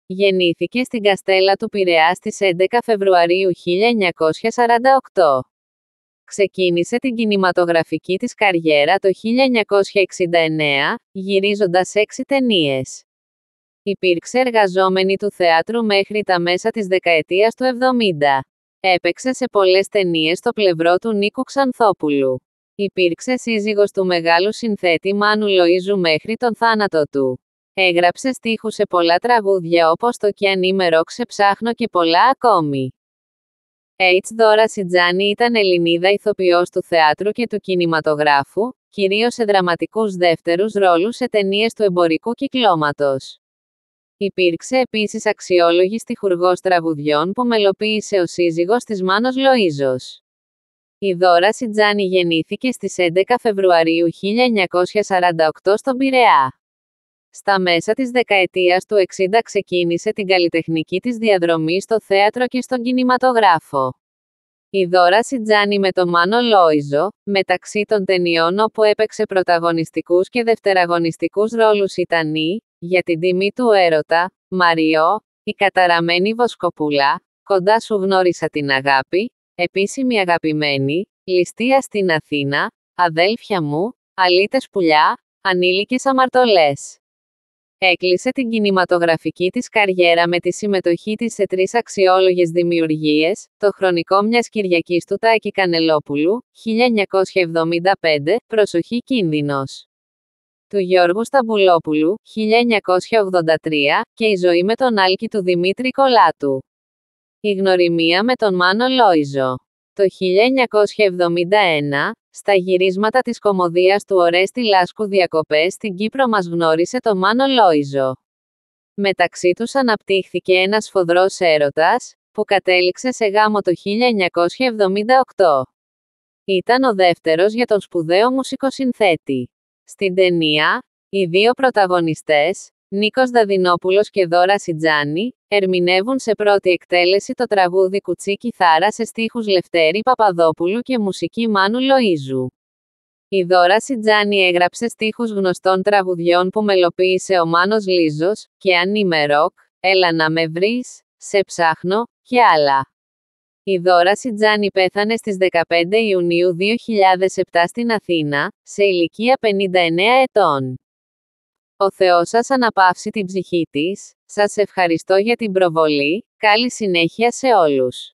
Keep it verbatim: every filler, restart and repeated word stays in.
Γεννήθηκε στην Καστέλα του Πειραιά στις έντεκα Φεβρουαρίου χίλια εννιακόσια σαράντα οκτώ. Ξεκίνησε την κινηματογραφική της καριέρα το χίλια εννιακόσια εξήντα εννέα, γυρίζοντας έξι ταινίες. Υπήρξε εργαζόμενη του θεάτρου μέχρι τα μέσα της δεκαετίας του εβδομήντα. Έπαιξε σε πολλές ταινίες στο πλευρό του Νίκου Ξανθόπουλου. Υπήρξε σύζυγος του μεγάλου συνθέτη Μάνου Λοΐζου μέχρι τον θάνατο του. Έγραψε στίχους σε πολλά τραγούδια όπως το «Κι αν είμαι ροκ σε ψάχνω» και πολλά ακόμη. H. Δώρα Σιτζάνη ήταν Ελληνίδα ηθοποιός του θεάτρου και του κινηματογράφου, κυρίως σε δραματικούς δεύτερους ρόλους σε ταινίες του εμπορικού κυκλώματος. Υπήρξε επίσης αξιόλογη στιχουργός τραγουδιών που μελοποίησε ο σύζυγος της Μάνος Λοΐζος. Η Δώρα Σιτζάνη γεννήθηκε στις έντεκα Φεβρουαρίου χίλια εννιακόσια σαράντα οκτώ στον Πειραιά. Στα μέσα της δεκαετίας του εξήντα ξεκίνησε την καλλιτεχνική της διαδρομή στο θέατρο και στον κινηματογράφο. Η Δώρα Σιτζάνη με τον Μάνο Λόιζο, μεταξύ των ταινιών όπου έπαιξε πρωταγωνιστικούς και δευτεραγωνιστικούς ρόλους ήταν η «Για την τιμή του έρωτα», «Μαριό», «Η καταραμένη Βοσκοπούλα», «Κοντά σου γνώρισα την αγάπη», «Επίσημη αγαπημένη», «Ληστεία στην Αθήνα», «Αδέλφια μου», «Αλήτες πουλιά», «Ανήλικες αμαρτωλές». Έκλεισε την κινηματογραφική της καριέρα με τη συμμετοχή της σε τρεις αξιόλογες δημιουργίες, το χρονικό μιας Κυριακής του Τάκη Κανελόπουλου, χίλια εννιακόσια εβδομήντα πέντε, «Προσοχή κίνδυνος», του Γιώργου Σταμπουλόπουλου, χίλια εννιακόσια ογδόντα τρία, και «Η ζωή με τον Άλκη» του Δημήτρη Κολάτου. Η γνωριμία με τον Μάνο Λόιζο. Το χίλια εννιακόσια εβδομήντα ένα, στα γυρίσματα της κωμωδίας του Ορέστη Λάσκου «Διακοπές» στην Κύπρο μας γνώρισε τον Μάνο Λόιζο. Μεταξύ τους αναπτύχθηκε ένας σφοδρός έρωτας, που κατέληξε σε γάμο το χίλια εννιακόσια εβδομήντα οκτώ. Ήταν ο δεύτερος για τον σπουδαίο μουσικοσυνθέτη. Στην ταινία, οι δύο πρωταγωνιστές, Νίκος Δαδυνόπουλος και Δώρα Σιτζάνη, ερμηνεύουν σε πρώτη εκτέλεση το τραγούδι «Κουτσή κιθάρα» σε στίχους Λευτέρη Παπαδόπουλου και μουσική Μάνου Λοΐζου. Η Δώρα Σιτζάνη έγραψε στίχους γνωστών τραγουδιών που μελοποίησε ο Μάνος Λίζος, «Και αν είμαι ροκ», «Έλα να με βρεις», «Σε ψάχνω» και άλλα. Η Δώρα Σιτζάνη πέθανε στις δεκαπέντε Ιουνίου δύο χιλιάδες επτά στην Αθήνα, σε ηλικία πενήντα εννέα ετών. Ο Θεός σας αναπαύσει την ψυχή της. Σας ευχαριστώ για την προβολή. Καλή συνέχεια σε όλους.